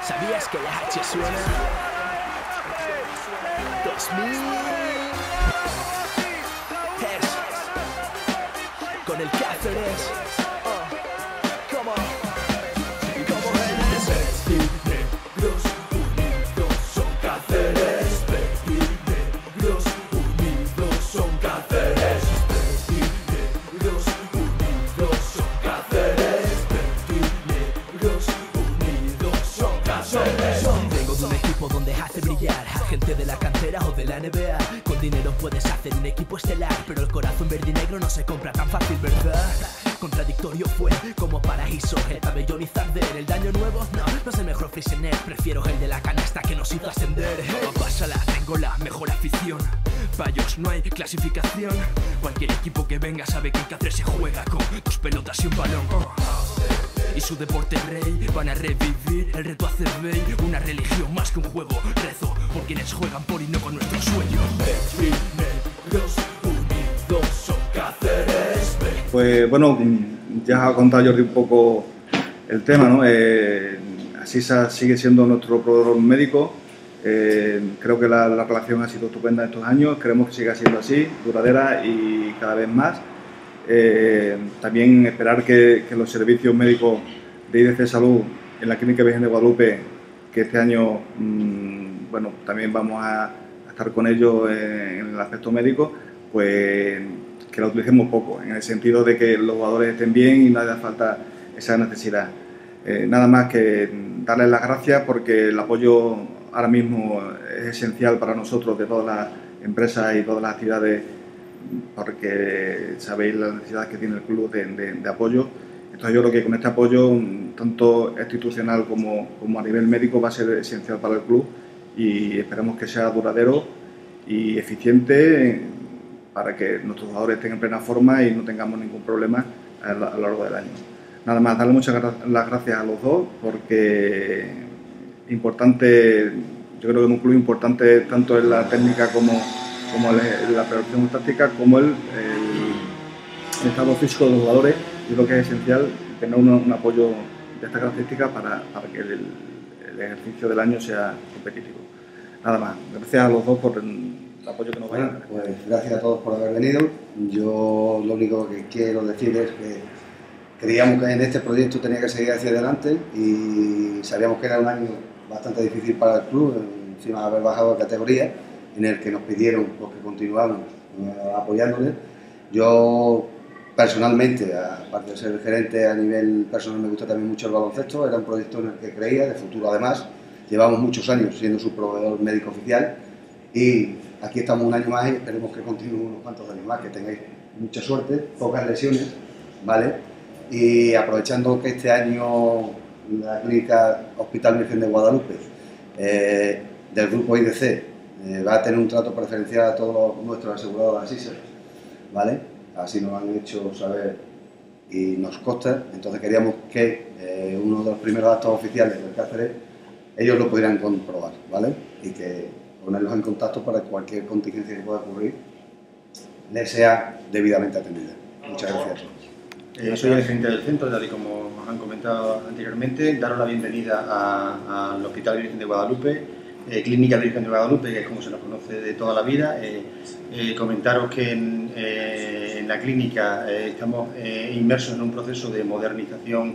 ¿Sabías que la H suena? 2000 Hertz con el Cáceres. ¿Cómo es? Negros unidos son Cáceres. Negros unidos son Cáceres. Negros unidos son Cáceres. Negros unidos son Cáceres. Vengo de un equipo donde hace brillar a gente de la cantera o de la NBA. Con dinero puedes hacer un equipo estelar, pero el corazón verde y negro no se compra tan fácil, ¿verdad? Contradictorio fue como paraíso el pabellón y Zarder. El daño nuevo, no es el mejor Freixenet. Prefiero el de la canasta que nos hizo ascender. Pásala, tengo la mejor afición. Payos, no hay clasificación. Cualquier equipo que venga sabe que en Cáceres se juega con 2 pelotas y un balón. Y su deporte rey, van a revivir el reto ACB. Una religión más que un juego, rezo por quienes juegan por y no con nuestro sueño. Negros unidos son Cáceres. Pues bueno, ya ha contado Jordi un poco el tema, ¿no? Asisa sigue siendo nuestro proveedor médico. Creo que la relación ha sido estupenda estos años, queremos que siga siendo así, duradera y cada vez más. También esperar que los servicios médicos de IDC Salud en la Clínica Virgen de Guadalupe, que este año bueno, también vamos a estar con ellos en el aspecto médico, pues que la utilicemos poco, en el sentido de que los jugadores estén bien y no haya falta esa necesidad. Nada más que darles las gracias porque el apoyo ahora mismo es esencial para nosotros de todas las empresas y todas las actividades, porque sabéis la necesidad que tiene el club de apoyo. Entonces yo creo que con este apoyo, tanto institucional como a nivel médico, va a ser esencial para el club y esperamos que sea duradero y eficiente para que nuestros jugadores estén en plena forma y no tengamos ningún problema a lo largo del año. Nada más, darle muchas las gracias a los dos porque importante, yo creo que es un club importante tanto en la técnica como en la preparación táctica, como el estado físico de los jugadores. Yo creo que es esencial tener un apoyo de esta característica para que el ejercicio del año sea competitivo. Nada más, gracias a los dos por el apoyo que nos dan. Bueno, pues gracias a todos por haber venido. Yo lo único que quiero decir es que creíamos que en este proyecto tenía que seguir hacia adelante y sabíamos que era un año bastante difícil para el club, encima de haber bajado de categoría, en el que nos pidieron pues, que continuáramos apoyándoles. Yo personalmente, aparte de ser el gerente, a nivel personal me gusta también mucho el baloncesto, era un proyecto en el que creía, de futuro además. Llevamos muchos años siendo su proveedor médico oficial y aquí estamos un año más y esperemos que continúe unos cuantos años más, que tengáis mucha suerte, pocas lesiones, ¿vale? Y aprovechando que este año la clínica Hospital Virgen de Guadalupe del grupo IDC va a tener un trato preferencial a todos nuestros asegurados de Asisa, ¿vale? Así nos han hecho saber y nos consta, entonces queríamos que uno de los primeros actos oficiales del Cáceres ellos lo pudieran comprobar, ¿vale? Y que ponerlos en contacto para que cualquier contingencia que pueda ocurrir les sea debidamente atendida. Muchas gracias a todos. Yo soy el gerente del centro, tal y como nos han comentado anteriormente. Daros la bienvenida al Hospital Virgen de Guadalupe, Clínica Virgen de Guadalupe, que es como se nos conoce de toda la vida. Comentaros que en la clínica estamos inmersos en un proceso de modernización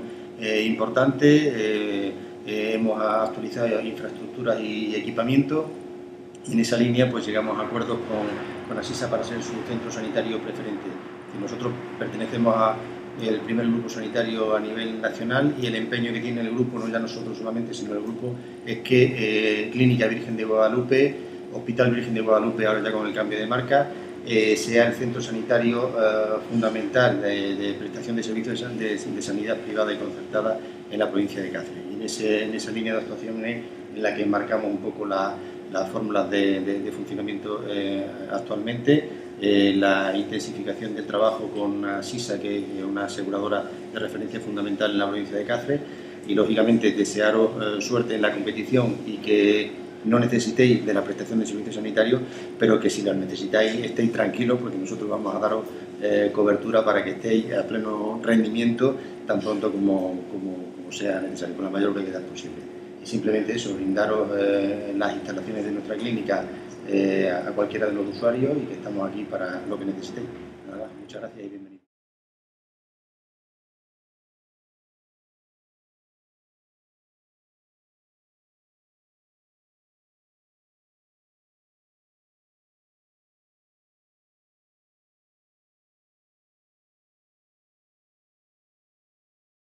importante. Hemos actualizado infraestructuras y equipamiento y en esa línea pues llegamos a acuerdos con Asisa para ser su centro sanitario preferente. Nosotros pertenecemos al primer grupo sanitario a nivel nacional y el empeño que tiene el grupo, no ya nosotros solamente, sino el grupo, es que Clínica Virgen de Guadalupe, Hospital Virgen de Guadalupe, ahora ya con el cambio de marca, sea el centro sanitario fundamental de prestación de servicios de sanidad privada y concertada en la provincia de Cáceres. Y en esa línea de actuación es en la que marcamos un poco las fórmulas de funcionamiento actualmente, la intensificación del trabajo con Asisa, que es una aseguradora de referencia fundamental en la provincia de Cáceres, y lógicamente desearos suerte en la competición y que no necesitéis de la prestación de servicios sanitarios, pero que si las necesitáis estéis tranquilos porque nosotros vamos a daros cobertura para que estéis a pleno rendimiento tan pronto como sea necesario, con la mayor brevedad posible. Y simplemente eso, brindaros las instalaciones de nuestra clínica a cualquiera de los usuarios y que estamos aquí para lo que necesitéis. Nada, muchas gracias y bienvenidos.